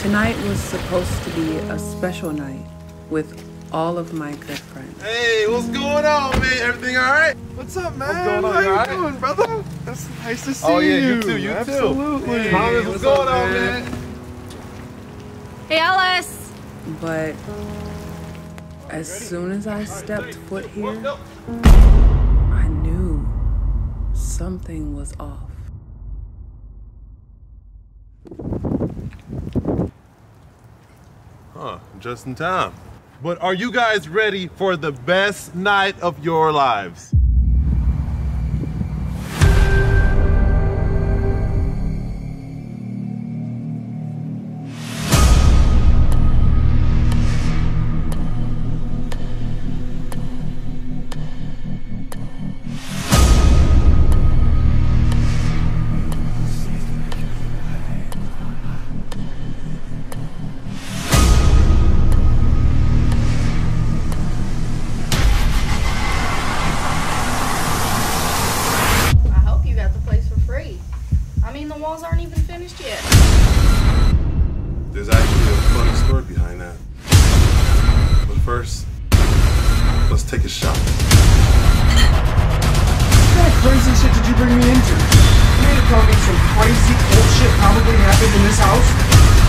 Tonight was supposed to be a special night with all of my good friends. Hey, what's going on, man? Everything all right? What's up, man? What's going on? How you all doing, brother? That's nice to see Oh, yeah, you. you too, you Absolutely. too. Thomas, what's going on, man? Hey, Alice! But as soon as I stepped foot here, I knew something was off. Huh, just in time. But are you guys ready for the best night of your lives? The walls aren't even finished yet. There's actually a funny story behind that. But first, let's take a shot. What kind of crazy shit did you bring me into? You mean to tell me some crazy bullshit probably happened in this house?